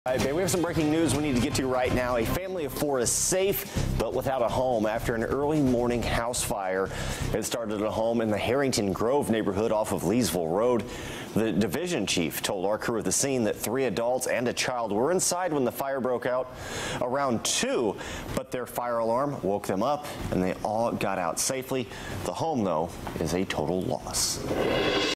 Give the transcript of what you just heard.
All right, babe, we have some breaking news we need to get to right now. A family of four is safe, but without a home after an early morning house fire. It started at a home in the Harrington Grove neighborhood off of Leesville Road. The division chief told our crew at the scene that 3 adults and a child were inside when the fire broke out around 2, but their fire alarm woke them up and they all got out safely. The home, though, is a total loss.